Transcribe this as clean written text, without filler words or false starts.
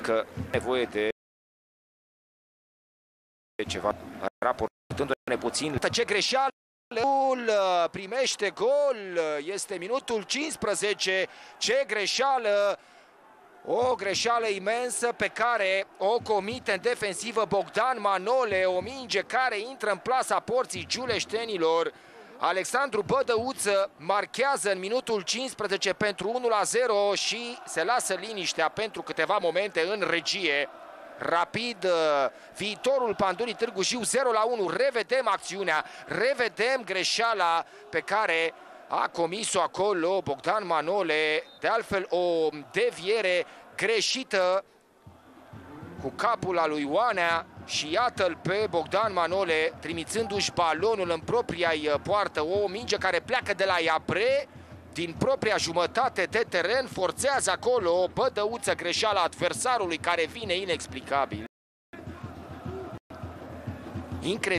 că nevoie de ceva, raportându-ne puțin. Ce greșeală! Primește gol, este minutul 15, ce greșeală! O greșeală imensă pe care o comite în defensivă Bogdan Manole, o minge care intră în plasa porții giuleștenilor. Alexandru Bădăuță marchează în minutul 15 pentru 1-0 și se lasă liniștea pentru câteva momente în regie. Rapid, viitorul Pandurii Târgu Jiu 0-1, revedem acțiunea, revedem greșeala pe care a comis-o acolo Bogdan Manole, de altfel o deviere greșită cu capul al lui Oanea și iată-l pe Bogdan Manole trimițându-și balonul în propria-i poartă, o minge care pleacă de la Iabre, din propria jumătate de teren, forțează acolo o Bădăuță, greșeala adversarului care vine inexplicabil. Incredibil.